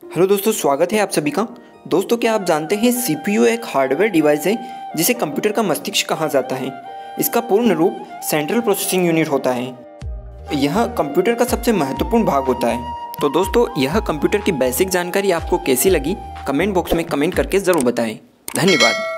Hello दोस्तों, स्वागत है आप सभी का। दोस्तों, क्या आप जानते हैं सीपीयू एक हार्डवेयर डिवाइस है जिसे कंप्यूटर का मस्तिष्क कहा जाता है। इसका पूर्ण रूप सेंट्रल प्रोसेसिंग यूनिट होता है। यह कंप्यूटर का सबसे महत्वपूर्ण भाग होता है। तो दोस्तों, यह कंप्यूटर की बेसिक जानकारी आपको कैसी लगी, कमेंट बॉक्स में कमेंट करके ज़रूर बताएं। धन्यवाद।